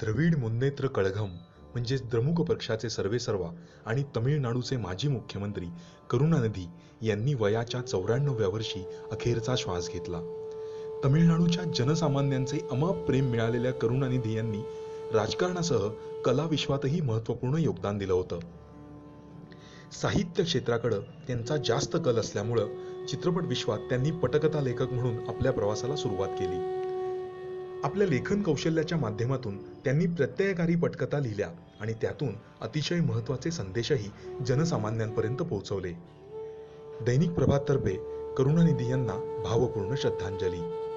द्रविड मुन्नेत्र कळघम म्हणजेच द्रमुक पक्षाचे सर्वेसर्वा आणि तमिळनाडूचे माजी मुख्यमंत्री करुणानिधी यांनी वयाच्या 94व्या वर्षी अखेरचा श्वास घेतला. तमिळनाडूच्या जनसामान्यांचे अमाप प्रेम मिळालेल्या करुणानिधी यांनी राजकारणासह कला विश्वातही महत्त्वपूर्ण योगदान दिलं होतं. साहित्य क्षेत्राकडे त्यांचा जास्त कल असल्यामुळं चित्रपट विश्वात त्यांनी पटकथा लेखक म्हणून आपल्या प्रवासाला सुरुवात केली. आपल्या लेखन कौशल्याच्या माध्यमातून त्यांनी प्रत्ययकारी पटकथा लिहिल्या आणि त्यातून अतिशय महत्त्वाचे संदेशही जनसामान्यांपर्यंत पोहोचवले. दैनिक प्रभाततर्फे करुणानिधी यांना भावपूर्ण श्रद्धांजली.